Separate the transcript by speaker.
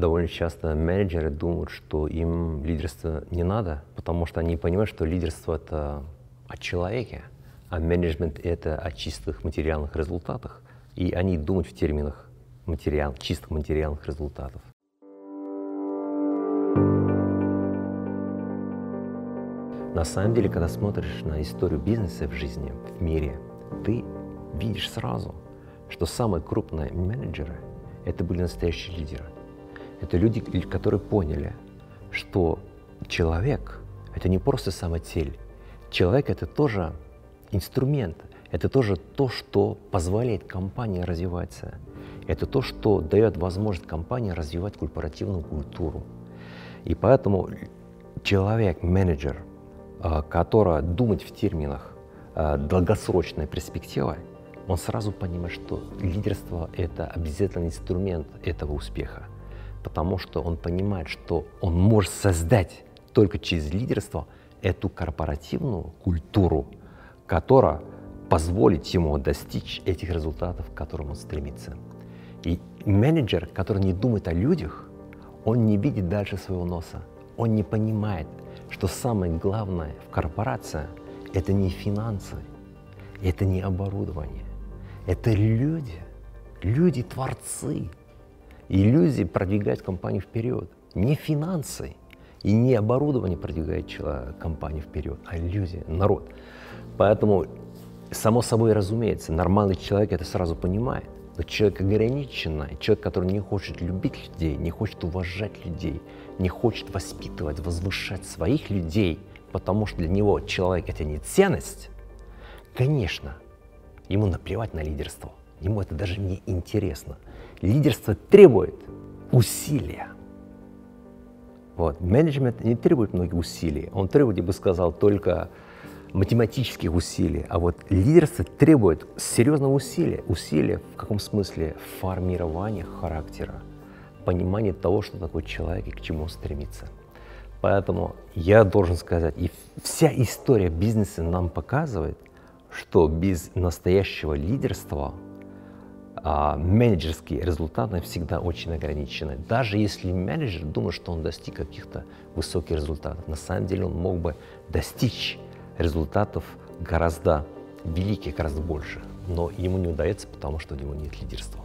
Speaker 1: довольно часто менеджеры думают, что им лидерство не надо, потому что они понимают, что лидерство — это о человеке, а менеджмент — это о чистых материальных результатах. И они думают в терминах чистых материальных результатов. На самом деле, когда смотришь на историю бизнеса в жизни, в мире, ты видишь сразу, что самые крупные менеджеры — это были настоящие лидеры. Это люди, которые поняли, что человек — это не просто самоцель. Человек — это тоже инструмент, это тоже то, что позволяет компании развиваться. Это то, что дает возможность компании развивать корпоративную культуру. И поэтому человек, менеджер, который думает в терминах долгосрочной перспективы, он сразу понимает, что лидерство — это обязательный инструмент этого успеха, потому что он понимает, что он может создать только через лидерство эту корпоративную культуру, которая позволит ему достичь этих результатов, к которым он стремится. И менеджер, который не думает о людях, он не видит дальше своего носа, он не понимает, что самое главное в корпорации — это не финансы, это не оборудование, это люди, люди-творцы. И люди продвигают компанию вперед. Не финансы и не оборудование продвигает компанию вперед, а люди, народ. Поэтому, само собой разумеется, нормальный человек это сразу понимает. Но человек ограниченный, человек, который не хочет любить людей, не хочет уважать людей, не хочет воспитывать, возвышать своих людей, потому что для него человек — это не ценность, конечно, ему наплевать на лидерство. Ему это даже не интересно. Лидерство требует усилия. Вот. Менеджмент не требует многих усилий. Он требует, я бы сказал, только математических усилий. А вот лидерство требует серьезного усилия. Усилия в каком смысле? Формирование характера, понимание того, что такое человек и к чему он стремится. Поэтому я должен сказать, и вся история бизнеса нам показывает, что без настоящего лидерства менеджерские результаты всегда очень ограничены. Даже если менеджер думает, что он достиг каких-то высоких результатов, на самом деле он мог бы достичь результатов гораздо великих, гораздо больше. Но ему не удается, потому что у него нет лидерства.